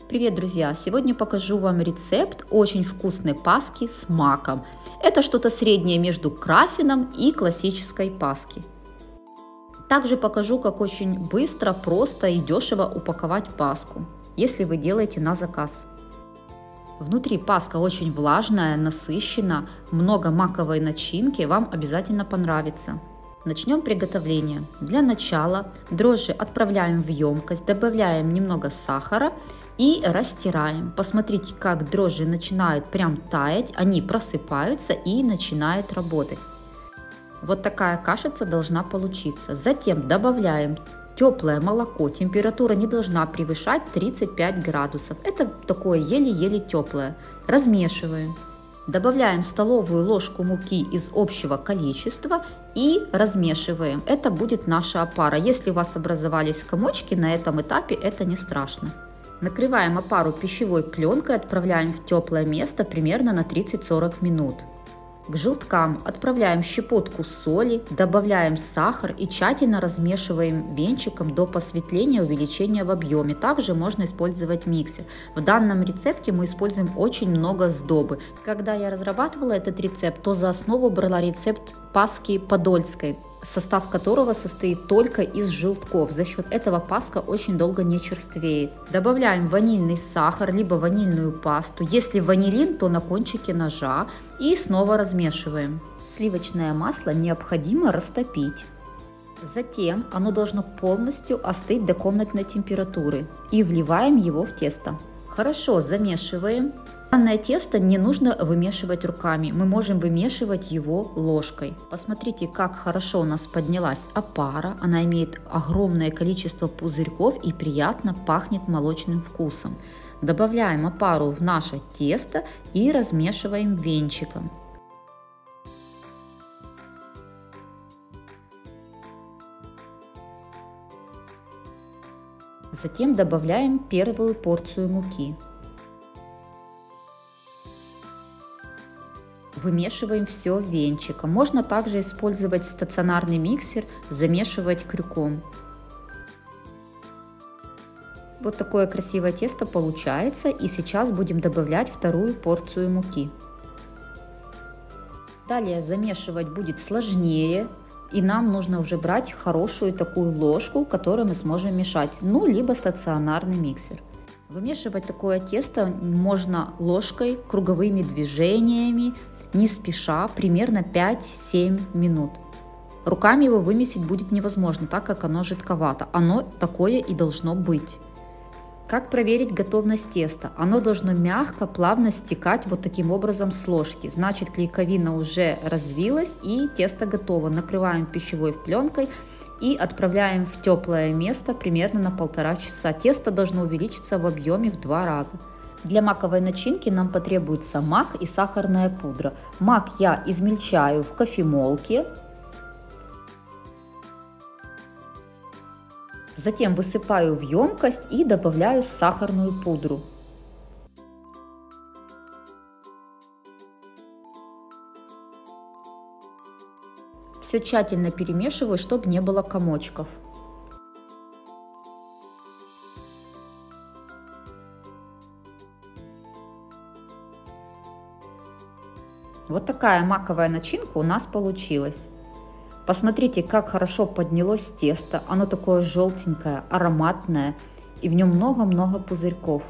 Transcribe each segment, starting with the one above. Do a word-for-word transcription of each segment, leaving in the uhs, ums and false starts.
Привет, друзья! Сегодня покажу вам рецепт очень вкусной паски с маком. Это что-то среднее между краффином и классической паски. Также покажу, как очень быстро, просто и дешево упаковать паску, если вы делаете на заказ. Внутри паска очень влажная, насыщена, много маковой начинки, вам обязательно понравится. Начнем приготовление. Для начала дрожжи отправляем в емкость, добавляем немного сахара и растираем. Посмотрите, как дрожжи начинают прям таять, они просыпаются и начинают работать. Вот такая кашица должна получиться. Затем добавляем теплое молоко. Температура не должна превышать тридцать пять градусов. Это такое еле-еле теплое. Размешиваем. Добавляем столовую ложку муки из общего количества и размешиваем. Это будет наша опара. Если у вас образовались комочки на этом этапе, это не страшно. Накрываем опару пищевой пленкой, отправляем в теплое место примерно на тридцать-сорок минут. К желткам отправляем щепотку соли, добавляем сахар и тщательно размешиваем венчиком до посветления, увеличения в объеме. Также можно использовать миксер. В данном рецепте мы используем очень много сдобы. Когда я разрабатывала этот рецепт, то за основу брала рецепт паски подольской, состав которого состоит только из желтков. За счет этого паска очень долго не черствеет. Добавляем ванильный сахар, либо ванильную пасту. Если ванилин, то на кончике ножа. И снова размешиваем. Сливочное масло необходимо растопить. Затем оно должно полностью остыть до комнатной температуры. И вливаем его в тесто. Хорошо замешиваем. Данное тесто не нужно вымешивать руками, мы можем вымешивать его ложкой. Посмотрите, как хорошо у нас поднялась опара, она имеет огромное количество пузырьков и приятно пахнет молочным вкусом. Добавляем опару в наше тесто и размешиваем венчиком. Затем добавляем первую порцию муки. Вымешиваем все венчиком. Можно также использовать стационарный миксер, замешивать крюком. Вот такое красивое тесто получается. И сейчас будем добавлять вторую порцию муки. Далее замешивать будет сложнее. И нам нужно уже брать хорошую такую ложку, которой мы сможем мешать. Ну, либо стационарный миксер. Вымешивать такое тесто можно ложкой, круговыми движениями, не спеша, примерно пять-семь минут. Руками его вымесить будет невозможно, так как оно жидковато. Оно такое и должно быть. Как проверить готовность теста? Оно должно мягко, плавно стекать вот таким образом с ложки. Значит, клейковина уже развилась и тесто готово. Накрываем пищевой пленкой и отправляем в теплое место примерно на полтора часа. Тесто должно увеличиться в объеме в два раза. Для маковой начинки нам потребуется мак и сахарная пудра. Мак я измельчаю в кофемолке. Затем высыпаю в емкость и добавляю сахарную пудру. Все тщательно перемешиваю, чтобы не было комочков. Вот такая маковая начинка у нас получилась. Посмотрите, как хорошо поднялось тесто. Оно такое желтенькое, ароматное, и в нем много-много пузырьков.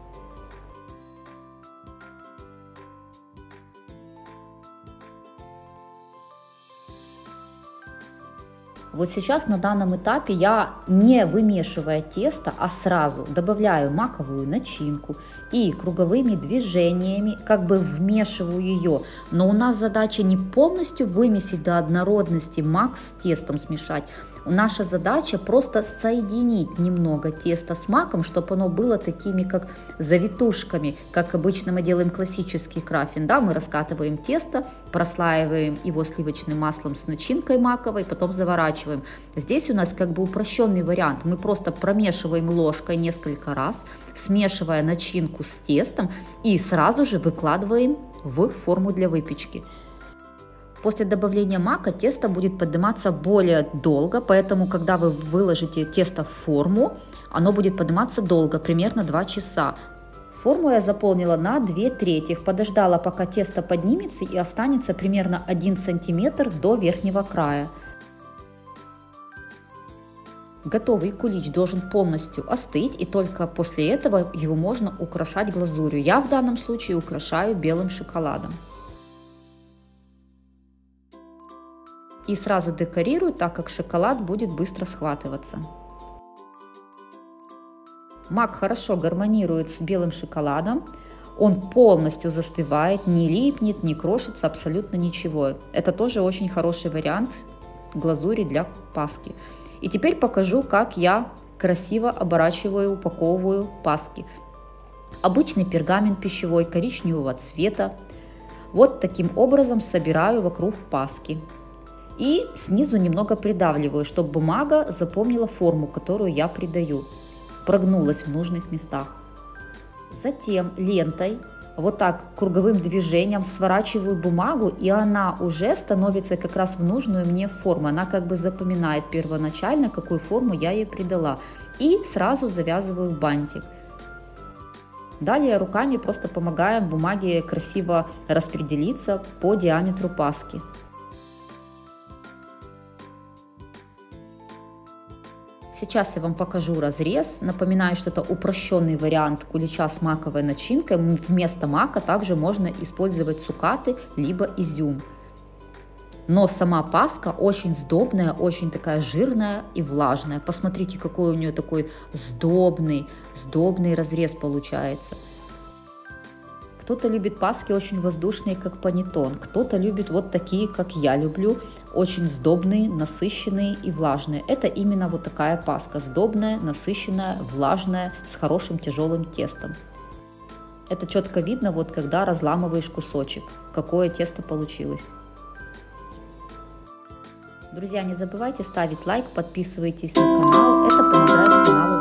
Вот сейчас на данном этапе я, не вымешивая тесто, а сразу добавляю маковую начинку и круговыми движениями как бы вмешиваю ее. Но у нас задача не полностью вымесить до однородности мак с тестом смешать. Наша задача просто соединить немного теста с маком, чтобы оно было такими как завитушками, как обычно мы делаем классический краффин. Да, мы раскатываем тесто, прослаиваем его сливочным маслом с начинкой маковой, потом заворачиваем. Здесь у нас как бы упрощенный вариант. Мы просто промешиваем ложкой несколько раз, смешивая начинку с тестом и сразу же выкладываем в форму для выпечки. После добавления мака тесто будет подниматься более долго, поэтому когда вы выложите тесто в форму, Оно будет подниматься долго, примерно два часа. Форму я заполнила на две трети, подождала, пока тесто поднимется и останется примерно один сантиметр до верхнего края. Готовый кулич должен полностью остыть, и только после этого его можно украшать глазурью. Я в данном случае украшаю белым шоколадом. И сразу декорирую, так как шоколад будет быстро схватываться. Мак хорошо гармонирует с белым шоколадом. Он полностью застывает, не липнет, не крошится, абсолютно ничего. Это тоже очень хороший вариант глазури для паски. И теперь покажу, как я красиво оборачиваю, упаковываю паски. Обычный пергамент пищевой коричневого цвета. Вот таким образом собираю вокруг паски. И снизу немного придавливаю, чтобы бумага запомнила форму, которую я придаю. Прогнулась в нужных местах. Затем лентой вот так круговым движением сворачиваю бумагу, и она уже становится как раз в нужную мне форму. Она как бы запоминает первоначально, какую форму я ей придала. И сразу завязываю бантик. Далее руками просто помогаем бумаге красиво распределиться по диаметру паски. Сейчас я вам покажу разрез. Напоминаю, что это упрощенный вариант кулича с маковой начинкой. Вместо мака также можно использовать цукаты либо изюм. Но сама паска очень сдобная, очень такая жирная и влажная. Посмотрите, какой у нее такой сдобный, сдобный разрез получается. Кто-то любит паски очень воздушные, как панеттон. Кто-то любит вот такие, как я люблю, очень сдобные, насыщенные и влажные. Это именно вот такая паска. Сдобная, насыщенная, влажная, с хорошим тяжелым тестом. Это четко видно, вот когда разламываешь кусочек, какое тесто получилось. Друзья, не забывайте ставить лайк, подписывайтесь на канал. Это помогает каналу